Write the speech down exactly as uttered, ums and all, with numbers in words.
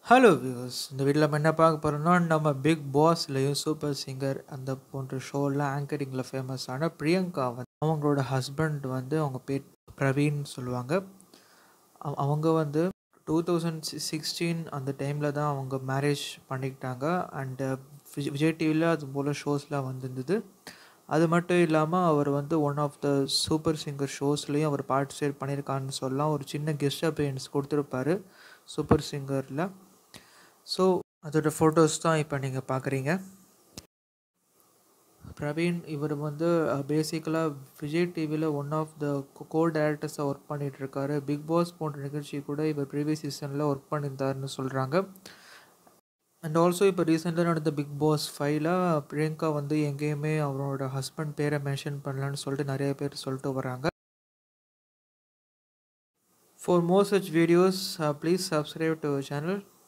Hello viewers, இந்த வீடியோவில் நம்ம என்ன பார்க்க போகிறோம்னா, நம்ம பிக் பாஸ்லையும் சூப்பர் சிங்கர் அந்த போன்ற ஷோவில் ஆங்கரிங்கில் ஃபேமஸான பிரியங்கா வந்து அவங்களோட ஹஸ்பண்ட் வந்து அவங்க பேர் பிரவீன் சொல்லுவாங்க. அவ- அவங்க வந்து டூ தௌசண்ட் சிக்ஸ்டீன் அந்த டைமில் தான் அவங்க மேரேஜ் பண்ணிக்கிட்டாங்க. அண்டு விஜய் விஜய் டிவியில் அது போல் ஷோஸ்லாம் வந்திருந்தது. அது மட்டும் இல்லாமல் அவர் வந்து one of the super singer ஷோஸ்லேயும் அவர் பார்ட்டிசிபேட் பண்ணியிருக்காருன்னு சொல்லலாம். ஒரு சின்ன கெஸ்ட் அப்பியரன்ஸ் கொடுத்துருப்பாரு சூப்பர் சிங்கரில். ஸோ அதோட ஃபோட்டோஸ் தான் இப்போ நீங்கள் பார்க்குறீங்க. பிரவீன் இவர் வந்து பேசிக்கலாக விஜய் டிவியில் ஒன் ஆஃப் த கோ டைரக்டர்ஸாக ஒர்க் பண்ணிகிட்டு இருக்காரு. பிக் பாஸ் போன்ற நிகழ்ச்சி கூட இவர் ப்ரீவியஸ் சீசனில் ஒர்க் பண்ணியிருந்தாருன்னு சொல்கிறாங்க. அண்ட் ஆல்சோ இப்போ ரீசெண்டாக நடந்த பிக் பாஸ் ஃபைவ்ல பிரியங்கா வந்து எங்கேயுமே அவரோட ஹஸ்பண்ட் பேரை மென்ஷன் பண்ணலன்னு சொல்லிட்டு நிறைய பேர் சொல்லிட்டு வராங்க. For more such videos please subscribe to our channel.